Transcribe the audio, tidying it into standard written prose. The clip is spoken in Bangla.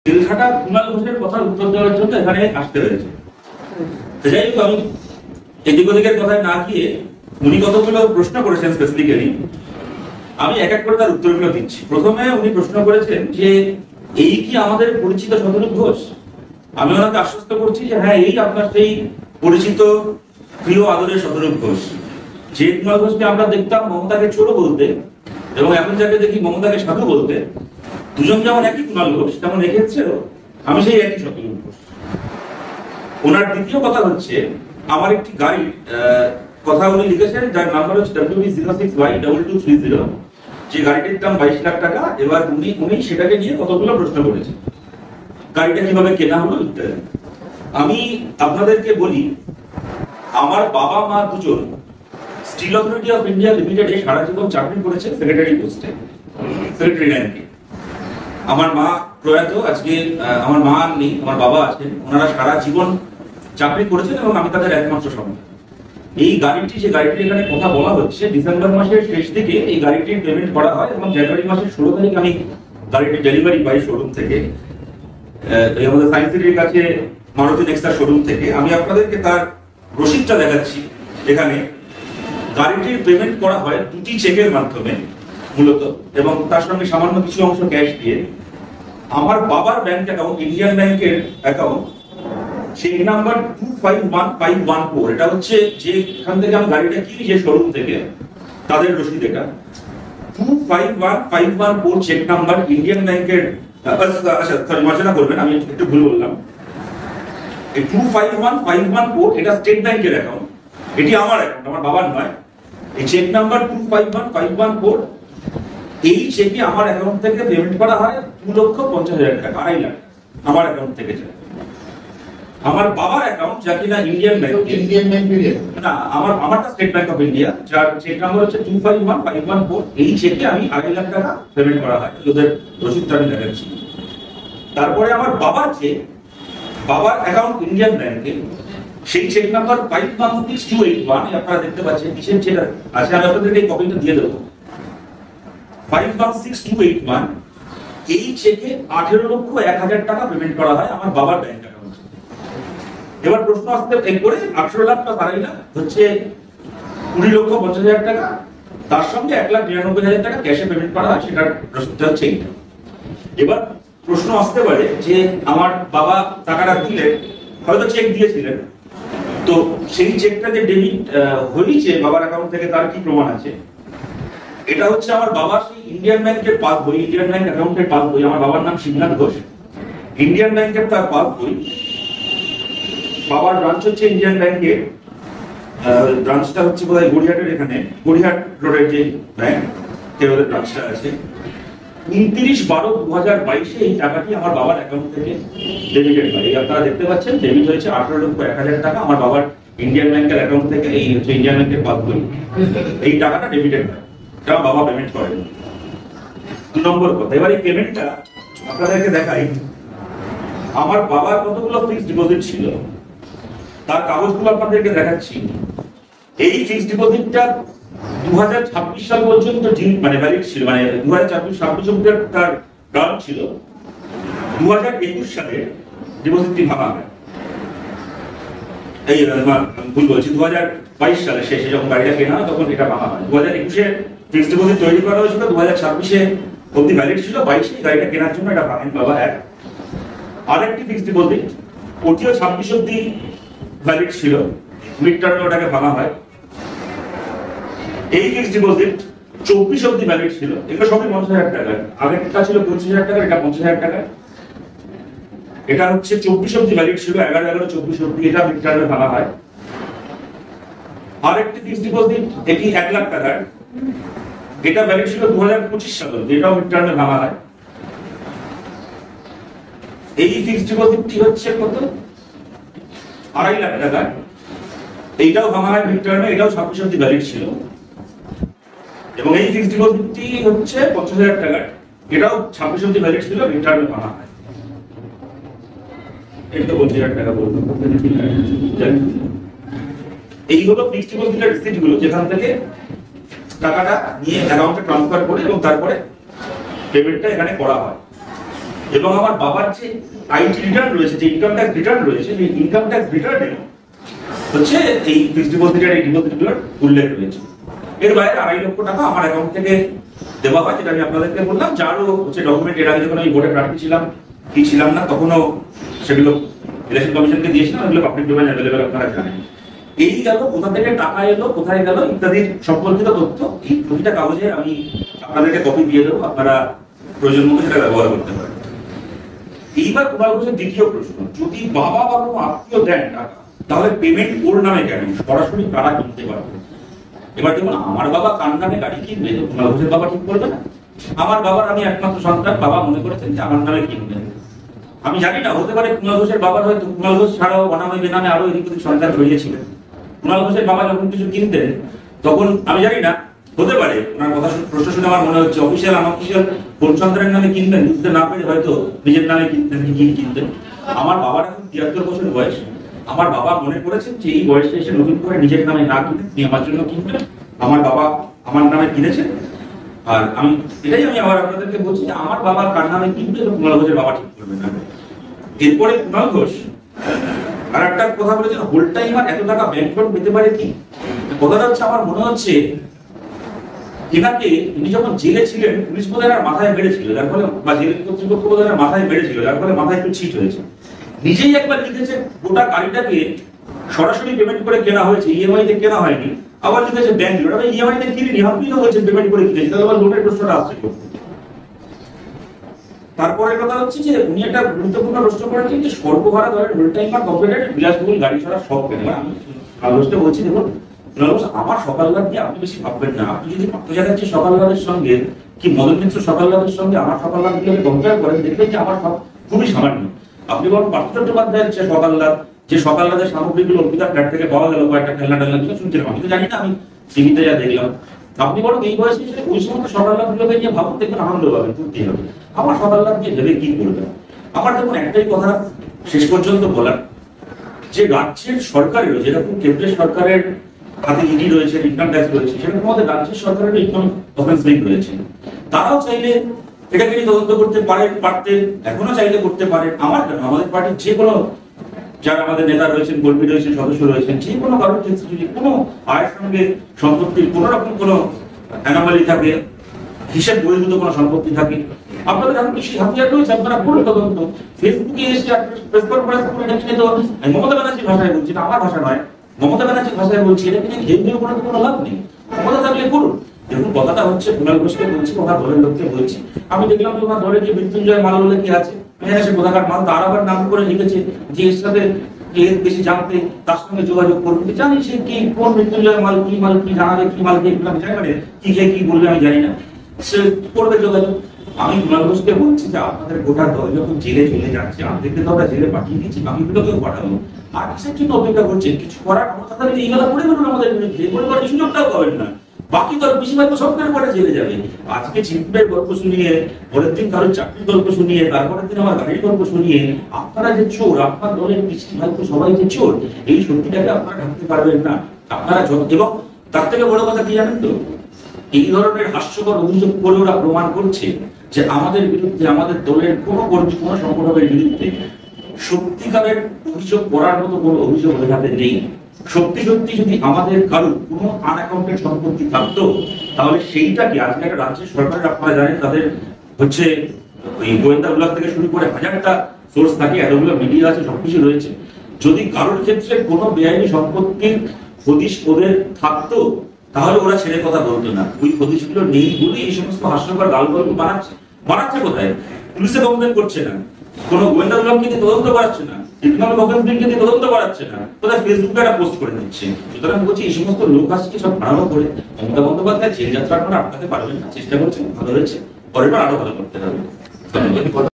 তেলঘাটা কুণাল ঘোষের কথার উত্তর দেওয়ার জন্য এখানে আসতে হয়েছে। যাই হোক, আমি এদিক ওদিকের কথায় না গিয়ে উনি কতগুলো প্রশ্ন করেছেন স্পেসিফিক্যালি, আমি এক এক করে তার উত্তরগুলো দিচ্ছি। প্রথমে উনি প্রশ্ন করেছেন যে এই কি আমাদের পরিচিত শতরূপ ঘোষ? আমি ওনাকে আশ্বস্ত করছি যে হ্যাঁ, এই আপনার সেই পরিচিত প্রিয় আদরের শতরূপ ঘোষ। যে কুণাল ঘোষকে আমরা দেখতাম মমতাকে চোর বলতে, এবং এখন যাকে দেখি মমতাকে সাধু বলতে, দুজন যেমন একই কুণাল ঘোষ, তেমন এক্ষেত্রেও আমি সেই একই শতরূপ ঘোষ। ওনার দ্বিতীয় কথা হচ্ছে, আমার একটি গাড়ি কথা উনি লিখেছেন যার নাম্বার হচ্ছে WB06Y2230, যে গাড়িটির দাম 22 লাখ টাকা। এবার উনি সেটাকে নিয়ে কতগুলো প্রশ্ন করেছেন, গাড়িটা কিভাবে কেনা হলো ইত্যাদি। আমি আপনাদেরকে বলি, আমার বাবা মা দুজন স্টিল অথরিটি অফ ইন্ডিয়া লিমিটেডে সারা জীবন চাকরি করেছে, সেক্রেটারি পোস্টে, সেক্রেটারি র্যাঙ্কে। আমার মা প্রয়াত, আজকে আমার মা আর নেই, আমার বাবা আছেন। ওনারা সারা জীবন চাকরি করেছেন এবং আমি তাদের একমাত্র সন্তান। এই গাড়িটি, যে গাড়িটির এখানে কথা বলা হচ্ছে, ডিসেম্বর মাসের শেষ দিকে এই গাড়িটির পেমেন্ট করা হয় এবং জানুয়ারি মাসের 16 তারিখ আমি গাড়িটির ডেলিভারি পাই শোরুম থেকে, আমাদের সায়েন্স সিটির কাছে মারুতি নেক্সা শোরুম থেকে। আমি আপনাদেরকে তার রসিদটা দেখাচ্ছি। এখানে গাড়িটির পেমেন্ট করা হয় দুটি চেকের মাধ্যমে মূলত, এবং তার সঙ্গে সামান্য কিছু অংশ ক্যাশ দিয়ে। আমার বাবার ব্যাংক অ্যাকাউন্ট, ইন্ডিয়ান ব্যাংকের অ্যাকাউন্ট, সেই নাম্বার 251514, এটা হচ্ছে যে এখান থেকে আমি গাড়িটা কিনি, যে শোরুম থেকে, তাদের রসিদ। এটা 251514 চেক নাম্বার ইন্ডিয়ান ব্যাংকের। আচ্ছা সরি, মার্জনা করবেন, আমি একটু ভুল বললাম। এই 251514 এটা স্টেট ব্যাংকের অ্যাকাউন্ট, এটি আমার অ্যাকাউন্ট, আমার বাবার নয়। এই চেক নাম্বার 251514, এই চেকে আমার অ্যাকাউন্ট থেকে পেমেন্ট করা হয় 2,50,000 টাকা, 2.5 লাখ আমার অ্যাকাউন্ট থেকে যায়। আমার বাবার অ্যাকাউন্ট, যা কিনা ইন্ডিয়ান ব্যাংক, না আমারটা স্টেট ব্যাংক অফ ইন্ডিয়া, যার চেক নাম্বার হচ্ছে 251514, এই চেকে আমি 2.5 লাখ টাকা পেমেন্ট করা হয়। ওদের রসিদটা আমি দেখাচ্ছি। তারপরে আমার বাবার চেক, বাবার অ্যাকাউন্ট ইন্ডিয়ান ব্যাংকে, সেই চেক নাম্বার 516281, আপনারা দেখতে পাচ্ছেন কিসের চেক আছে, আমি আপনাদেরকে এই কপিটা দিয়ে দেবো। 516281, এই চেকে 18,01,000 টাকা পেমেন্ট করা হয় আমার বাবার ব্যাংক অ্যাকাউন্টে। এবার প্রশ্ন আসতে করে 18 লাখ প্লাস 2.5 লাখ হচ্ছে 20,50,000 টাকা, তার সঙ্গে 1,99,000 টাকা ক্যাশে পেমেন্ট করা হয়, সেটার রসিদটা হচ্ছে এইটা। এবার প্রশ্ন আসতে পারে যে আমার বাবা টাকাটা দিলে, হয়তো চেক দিয়েছিলেন, তো সেই চেকটা যে ডেবিট হয়েছে বাবার অ্যাকাউন্ট থেকে, তার কি প্রমাণ আছে? এটা হচ্ছে আমার বাবার সেই ইন্ডিয়ান ব্যাংকের পাসবই, ইন্ডিয়ান ব্যাংক অ্যাকাউন্টের পাসবই। আমার বাবার নাম শিবনাথ ঘোষ, ইন্ডিয়ান ব্যাংকের তার পাসবই। বাবার ব্রাঞ্চ হচ্ছে ইন্ডিয়ান ব্যাংকের, ব্রাঞ্চটা হচ্ছে বোধহয় গড়িয়াহাটের, এখানে গড়িয়াহাট রোডের যে ব্যাংক, ওদের ব্রাঞ্চটা আছে। 29/12/2022 এই টাকাটি আমার বাবার অ্যাকাউন্ট থেকে ডেবিটেড হয়। আপনারা দেখতে পাচ্ছেন ডেবিট হয়েছে 18,01,000 টাকা আমার বাবার ইন্ডিয়ান ব্যাংকের অ্যাকাউন্ট থেকে। এই হচ্ছে ইন্ডিয়ান ব্যাংকের পাসবই, এই টাকাটা ডেবিটেড হয়, এটা বাবা পেমেন্ট করেন। 2 নম্বর কথা, এবার এই পেমেন্টটা আপনাদেরকে দেখাই। আমার বাবার কতগুলো ফিক্সড ডিপোজিট ছিল, তার কাগজগুলো আপনাদেরকে দেখাচ্ছি। এই ফিক্সড ডিপোজিটটা 2026 সাল পর্যন্ত মানে ভ্যালিড ছিল, মানে 2026 পর্যন্ত তার টার্ম ছিল। 2021 সালে ডিপোজিটটি ভাঙা হয়। এই ভুল বলছি, 2022 সালে শেষে যখন গাড়িটা কেনা হয় তখন এটা ভাঙা হয়। 2021-এ ফিক্সড ডিপোজিট তৈরি করা হয়েছিল, 2026-এ অবধি ভ্যালিড ছিল, 22-এ গাড়িটা কেনার জন্য এটা ভাঙেন বাবা। আরেকটি ফিক্সড ডিপোজিট, ওটিও 26 অবধি ভ্যালিড ছিল, মিড টার্মে ওটাকে ভাঙা হয়। এই ফিক্সড ডিপোজিট 24 অবধি ভ্যালিড ছিল, এগুলো সবই 50,000 টাকা। আগেরটা ছিল 25,000 টাকা, এটা 50,000 টাকা। এটা হচ্ছে 24 অবধি ভ্যালিড ছিল, 11/11/24 অবধি, এটা মিড টার্মে ভাঙা হয়। আরেকটি ফিক্সড ডিপোজিট, এটি 1 লাখ টাকার, এটা ভ্যালিড ছিল 2025 সাল অবধি, এটাও মিড টার্মে ভাঙা হয়। এই ফিক্সড ডিপোজিটটি হচ্ছে কত, 2.5 লাখ টাকা, এইটাও ভাঙা হয় মিড টার্মে, এটাও 26 অবধি ভ্যালিড ছিল। এবং এই ফিক্সড ডিপোজিটটি হচ্ছে 50,000 টাকা, এটাও 26 অবধি ভ্যালিড ছিল, মিড টার্মে ভাঙা হয়। এটা 50,000 টাকা বলবো। এই হলো ফিক্সড ডিপোজিটের রিসিটগুলো, যেখান থেকে টাকাটা নিয়ে অ্যাকাউন্টে ট্রান্সফার করে এবং তারপরে পেমেন্টটা এখানে করা হয়। এবং আমার বাবার যে আইটি রিটার্ন রয়েছে, যে ইনকাম ট্যাক্স রিটার্ন রয়েছে, সেই ইনকাম ট্যাক্স রিটার্নে হচ্ছে এই ফিক্সড ডিপোজিটের এই ডিপোজিটগুলোর উল্লেখ রয়েছে। এর বাইরে 2.5 লক্ষ টাকা আমার অ্যাকাউন্ট থেকে দেওয়া হয়, যেটা আমি আপনাদেরকে বললাম। যারও হচ্ছে ডকুমেন্ট, এর আগে যখন আমি ভোটে প্রার্থী ছিলাম কি ছিলাম না, তখনও সেগুলো ইলেকশন কমিশনকে দিয়েছিলাম, এগুলো পাবলিক ডোমেইন অ্যাভেলেবল, আপনারা জানেন। এই গেল কোথা থেকে টাকা এলো, কোথায় গেল ইত্যাদি সম্পর্কিত তথ্য। এই প্রতিটা কাগজে আমি আপনাদেরকে কপি দিয়ে দেবো, আপনারা প্রয়োজন মতো সেটা ব্যবহার করতে পারেন। এইবার তোমার কাছে দ্বিতীয় প্রশ্ন, যদি বাবা বা কোনো আত্মীয় দেন টাকা, তাহলে পেমেন্ট ওর নামে কেন? সরাসরি তারা কিনতে পারবে। এবার দেখুন, আমার বাবা কার নামে গাড়ি কিনবে, কুণাল ঘোষের বাবা ঠিক করবে না। আমার বাবার, আমি একমাত্র সন্তান, বাবা মনে করেছেন যে আমার নামে কিনবেন। আমি জানি না, হতে পারে কুণাল ঘোষের বাবার হয়তো কুণাল ঘোষ ছাড়াও অনামে বেনামে আরো এদিক ওদিক সন্তান রয়েছিলেন। কুণাল ঘোষের বাবা যখন কিছু কিনতেন, তখন আমি জানি না, হতে পারে ওনার কথা প্রশ্ন শুনে আমার মনে হচ্ছে অফিসিয়াল আনঅফিসিয়াল কোন সন্তানের নামে কিনবেন বুঝতে না পেরে হয়তো নিজের নামে কিনতেন, কি কিনতেন। আমার বাবার এখন 73 বছর বয়স। আমার বাবা মনে করেছেন যে এই বয়সে এসে নতুন করে নিজের নামে না কিনে তিনি আমার জন্য কিনবেন। আমার বাবা আমার নামে কিনেছেন। আর আমি এটাই আবার আপনাদেরকে বলছি যে আমার বাবা কার নামে কিনবে, কুণাল ঘোষের বাবা ঠিক করবে না। এরপরে কুণাল ঘোষ আর একটা কথা বলেছেন, হোল টাইমার এত টাকা ব্যাংক লোন পেতে পারে কি? কথাটা হচ্ছে, আমার মনে হচ্ছে এনাকে, উনি যখন জেলে ছিলেন পুলিশ প্রধানের মাথায় মেরেছিল, যার ফলে, বা জেল কর্তৃপক্ষ প্রধানের মাথায় মেরেছিল, যার ফলে মাথায় একটু ছিট হয়েছে। নিজেই একবার লিখেছে গোটা গাড়িটাকে সরাসরি পেমেন্ট করে কেনা হয়েছে, ইএমআই তে কেনা হয়নি। আবার লিখেছে ব্যাংক লোন, আমি ইএমআই তে কিনিনি, আপনিও হয়েছে পেমেন্ট করে কিনেছি, তাহলে আবার লোনের প্রশ্নটা আসছে। তারপরে কথা হচ্ছে যে উনি একটা গুরুত্বপূর্ণ প্রশ্ন করেছেন যে সর্বহারা ধরেন হোল টাইমার কম্পিউটার বিলাসবহুল গাড়ি ছাড়া সব কেন। আমি আলোচনা বলছি, দেখুন আমার সকালবেলা দিয়ে আপনি বেশি ভাববেন না। আপনি যদি পার্থজাগার সকালবেলার সঙ্গে কি মদন মিত্র সকালবেলার সঙ্গে আমার সকালবেলা কম্পেয়ার করেন, দেখবেন যে আমার সব খুবই সামান্য। আপনি বলুন পার্থ চট্টোপাধ্যায়ের যে সকালবেলার সামগ্রীগুলো অর্পিতার ফ্ল্যাট থেকে পাওয়া গেল, কয়েকটা খেলনা টেলনা কিছু শুনছিলাম, আমি তো জানি না, আমি টিভিতে যা দেখলাম। আপনি বলুন এই বয়সে ওই সমস্ত সকালবেলাগুলোকে নিয়ে ভাবুন, দেখবেন আনন্দ পাবেন, ফুর্তি হবে। আমার সকালবেলা দিয়ে ভেবে কি করবেন? আমার দেখুন একটাই কথা শেষ পর্যন্ত বলার, যে রাজ্যের সরকারের, যেরকম কেন্দ্রের সরকারের হাতে ইডি রয়েছে, ইনকাম ট্যাক্স রয়েছে, সেরকম আমাদের রাজ্যের সরকারের ইকোনমিক অফেন্স উইং রয়েছে। তারাও চাইলে এটাকে তদন্ত করতে পারতেন, এখনো চাইলে করতে পারেন। আমার কেন, আমাদের পার্টির যে কোনো, যারা আমাদের নেতা রয়েছেন, কর্মী রয়েছেন, সদস্য রয়েছেন, যে কোনো কারোর ক্ষেত্রে যদি কোনো আয়ের সঙ্গে সম্পত্তির কোন রকম কোনো অ্যানোমালি থাকে, হিসেব বহির্ভূত কোনো সম্পত্তি থাকে, আপনাদের এখন কৃষি হাতিয়ার রয়েছে, আপনারা করুন তদন্ত। ফেসবুকে এসে প্রেস কনফারেন্স করে দেখলে তো মমতা ব্যানার্জির ভাষায় বলছি, এটা আমার ভাষা নয়, মমতা ব্যানার্জির ভাষায় বলছি, এটা কিন্তু ঘেউ ঘেউ করে কোনো লাভ নেই। মমতা থাকলে করুন। দেখুন কথাটা হচ্ছে, কুণাল ঘোষকে বলছি, ওনার দলের লোককে বলছি। আমি দেখলাম যে ওনার দলের যে মৃত্যুঞ্জয় মাল বলে কি আছে, সে কোথাকার মাল, তার আবার নাম করে লিখেছে যে এর সাথে বেশি জানতে তার সঙ্গে যোগাযোগ করবে। জানি সে কি, কোন মৃত্যুঞ্জয় মাল কি জানাবে, কি মাল কি আমি জানি, মানে কি খেয়ে কি বলবে আমি জানি না, সে করবে যোগাযোগ। আমি কুণাল ঘোষকে বলছি যে আপনাদের গোটা দল যখন জেলে চলে যাচ্ছে, আমাদেরকে তো আমরা জেলে পাঠিয়ে দিচ্ছি, বাকিগুলোকেও পাঠাবো। আর কিসের জন্য অপেক্ষা করছেন? কিছু করার ক্ষমতা থাকলে এইগুলো করে বলুন আমাদের বিরুদ্ধে, পরিবার সুযোগটাও পাবেন না। বাকি দল বেশিরভাগ সরকারের পরে জেলে যাবে। আজকে চিন্তার গল্প শুনিয়ে, পরের দিন কারোর চাকরির গল্প শুনিয়ে, তারপরের দিন আমার গাড়ির গল্প শুনিয়ে, আপনারা যে চোর, আপনার দলের বেশিরভাগ সবাই যে চোর, এই সত্যিটাকে আপনারা ঢাকতে পারবেন না। আপনারা, এবং তার থেকে বড় কথা কি জানেন তো, এই ধরনের হাস্যকর অভিযোগ করে ওরা প্রমাণ করছে যে আমাদের বিরুদ্ধে, আমাদের দলের কোনো কর্মী, কোনো সংগঠনের বিরুদ্ধে সত্যিকারের অভিযোগ করার মতো কোনো অভিযোগ ওখানে নেই। সত্যি সত্যি যদি আমাদের কারো কোনো আনঅ্যাকাউন্টেড সম্পত্তি থাকতো, তাহলে সেইটাকে আজকে একটা রাজ্যের সরকারের, আপনারা জানেন তাদের হচ্ছে ওই গোয়েন্দা বিভাগ থেকে শুরু করে হাজারটা সোর্স থাকে, এতগুলো মিডিয়া আছে, সবকিছু রয়েছে। যদি কারোর ক্ষেত্রে কোনো বেআইনি সম্পত্তির হদিশ ওদের থাকতো, তাহলে ওরা ছেড়ে কথা বলতো না। ওই হদিশগুলো নেই বলে এই সমস্ত হাস্যকর গাল গল্প বানাচ্ছে কোথায়? পুলিশে কমপ্লেন করছে না, কোনো গোয়েন্দা বিভাগকে দিয়ে তদন্ত করাচ্ছে না, ইকোনমিক অফেন্স বিলকে দিয়ে তদন্ত করাচ্ছে না, কোথায় ফেসবুকে একটা পোস্ট করে দিচ্ছে। সুতরাং বলছি, এই সমস্ত লোক আসছে সব ভাড়ানো করে মমতা বন্দ্যোপাধ্যায় জেল যাত্রা আপনারা আটকাতে পারবেন না। চেষ্টা করছেন, ভালো হয়েছে, পরের বার আরো ভালো করতে হবে।